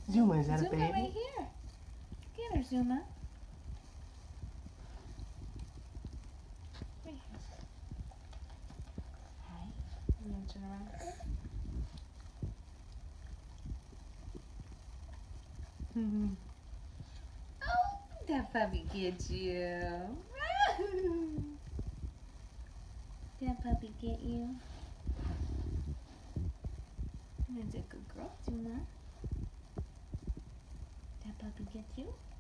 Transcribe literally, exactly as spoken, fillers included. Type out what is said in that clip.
Zuma, is that Zuma a baby? right here. Get her, Zuma. Right here. Hi. You want to turn around? Mm-hmm. Oh, that puppy get you. That puppy get you. That's a good girl, Zuma. That puppy get you.